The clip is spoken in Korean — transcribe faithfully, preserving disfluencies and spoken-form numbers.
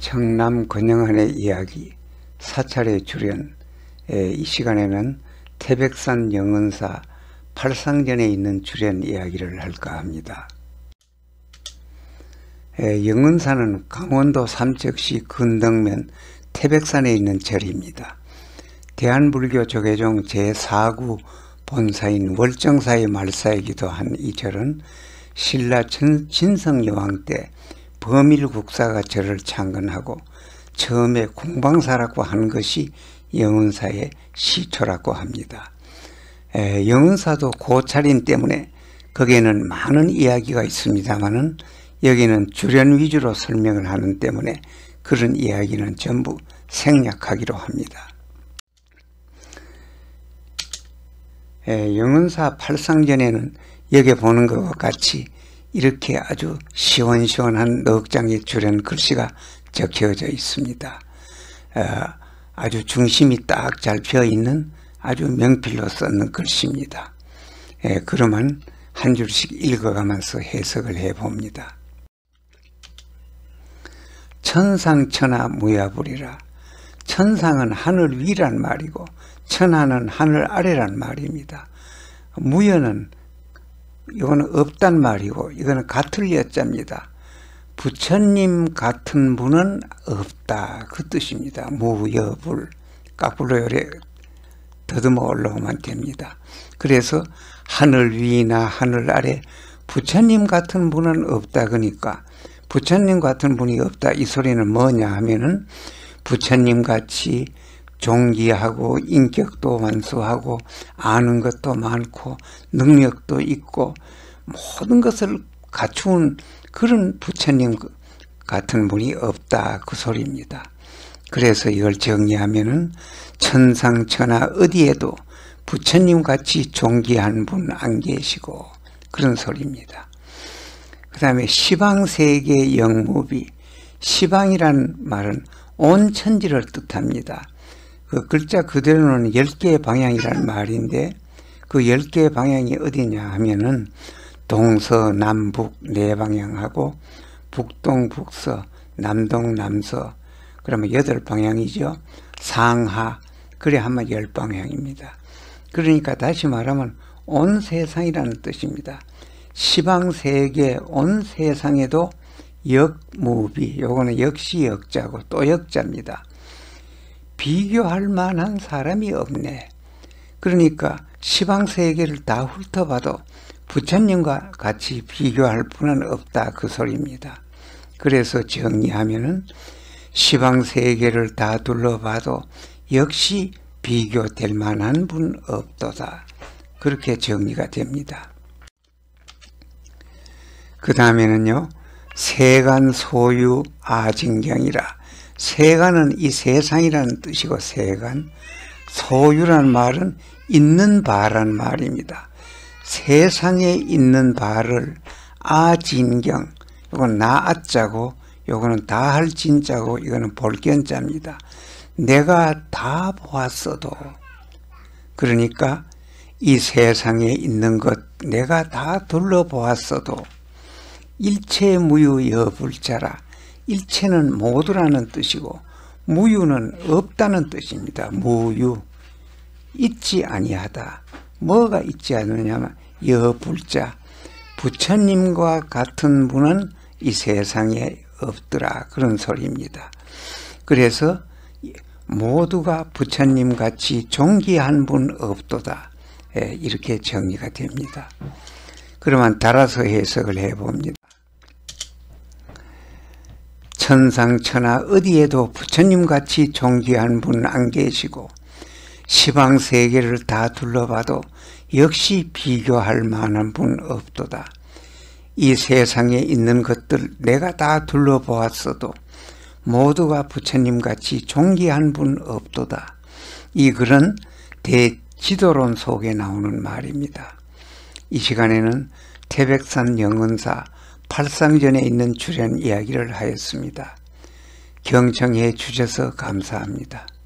청남 권영한의 이야기 사찰의 주련. 이 시간에는 태백산 영은사 팔상전에 있는 주련 이야기를 할까 합니다. 영은사는 강원도 삼척시 근덕면 태백산에 있는 절입니다. 대한불교 조계종 제사 구 본사인 월정사의 말사이기도 한 이 절은 신라 진성여왕 때 범일국사가 절을 창건하고 처음에 공방사라고 한 것이 영은사의 시초라고 합니다. 에, 영은사도 고찰인 때문에 거기에는 많은 이야기가 있습니다만은 여기는 주련 위주로 설명을 하는 때문에 그런 이야기는 전부 생략하기로 합니다. 에, 영은사 팔상전에는 여기 보는 것과 같이 이렇게 아주 시원시원한 넉 장의 주련 글씨가 적혀져 있습니다. 어, 아주 중심이 딱 잘 펴있는 아주 명필로 썼는 글씨입니다. 에, 그러면 한 줄씩 읽어가면서 해석을 해봅니다. 천상천하 무야불이라. 천상은 하늘 위란 말이고 천하는 하늘 아래란 말입니다. 무여는 이거는 없단 말이고 이거는 같을 여자입니다. 부처님 같은 분은 없다 그 뜻입니다. 무여불 까불로 요래 더듬어 올라오면 됩니다. 그래서 하늘 위나 하늘 아래 부처님 같은 분은 없다 그러니까 부처님 같은 분이 없다 이 소리는 뭐냐 하면은 부처님 같이 존귀하고 인격도 완수하고 아는 것도 많고 능력도 있고 모든 것을 갖춘 그런 부처님 같은 분이 없다 그 소리입니다. 그래서 이걸 정리하면은 천상천하 어디에도 부처님 같이 존귀한 분 안 계시고 그런 소리입니다. 그 다음에 시방세계 영무비. 시방이란 말은 온 천지를 뜻합니다. 그 글자 그대로는 열 개의 방향이라는 말인데 그 열 개의 방향이 어디냐 하면은 동서남북 네 방향하고 북동북서 남동남서 그러면 여덟 방향이죠. 상하 그래 하면 열 방향입니다. 그러니까 다시 말하면 온 세상이라는 뜻입니다. 시방세계 온 세상에도 역무비 요거는 역시 역자고 또 역자입니다. 비교할 만한 사람이 없네. 그러니까 시방세계를 다 훑어봐도 부처님과 같이 비교할 분은 없다 그 소리입니다. 그래서 정리하면은 시방세계를 다 둘러봐도 역시 비교될 만한 분 없도다 그렇게 정리가 됩니다. 그 다음에는요 세간 소유 아진경이라. 세간은 이 세상이라는 뜻이고 세간, 소유란 말은 있는 바란 말입니다. 세상에 있는 바를 아진경, 이건 나아자고 요거는 다할 진자고 이거는 볼견자입니다. 내가 다 보았어도 그러니까 이 세상에 있는 것 내가 다 둘러보았어도 일체무유 여불자라. 일체는 모두라는 뜻이고 무유는 없다는 뜻입니다. 무유 있지 아니하다. 뭐가 있지 않느냐면 여불자 부처님과 같은 분은 이 세상에 없더라 그런 소리입니다. 그래서 모두가 부처님 같이 존귀한 분 없도다 이렇게 정리가 됩니다. 그러면 따라서 해석을 해봅니다. 천상천하 어디에도 부처님같이 존귀한 분 안 계시고 시방세계를 다 둘러봐도 역시 비교할 만한 분 없도다. 이 세상에 있는 것들 내가 다 둘러보았어도 모두가 부처님같이 존귀한 분 없도다. 이 글은 대지도론 속에 나오는 말입니다. 이 시간에는 태백산 영은사 팔상전에 있는 주련 이야기를 하였습니다. 경청해 주셔서 감사합니다.